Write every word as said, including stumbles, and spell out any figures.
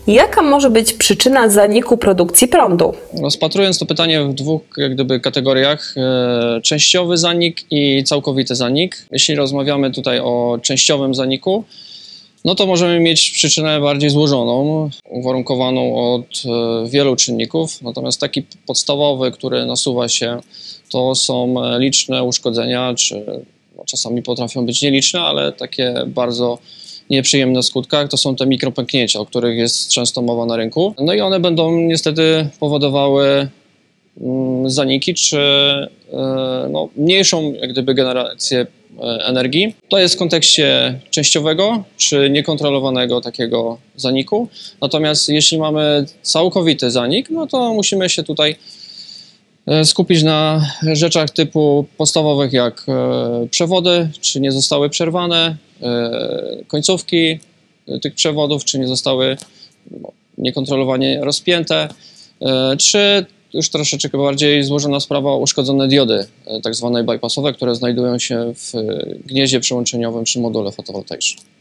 Jaka może być przyczyna zaniku produkcji prądu? Rozpatrując to pytanie w dwóch jak gdyby kategoriach, e, częściowy zanik i całkowity zanik. Jeśli rozmawiamy tutaj o częściowym zaniku, no to możemy mieć przyczynę bardziej złożoną, uwarunkowaną od e, wielu czynników. Natomiast taki podstawowy, który nasuwa się, to są liczne uszkodzenia, czy no, czasami potrafią być nieliczne, ale takie bardzo nieprzyjemne w skutkach, to są te mikropęknięcia, o których jest często mowa na rynku. No i one będą niestety powodowały mm, zaniki, czy e, no, mniejszą jak gdyby generację energii. To jest w kontekście częściowego czy niekontrolowanego takiego zaniku. Natomiast jeśli mamy całkowity zanik, no to musimy się tutaj skupić na rzeczach typu podstawowych jak przewody, czy nie zostały przerwane, końcówki tych przewodów, czy nie zostały niekontrolowanie rozpięte, czy już troszeczkę bardziej złożona sprawa, uszkodzone diody tak zwane bypassowe, które znajdują się w gnieździe przyłączeniowym przy module fotowoltaicznym.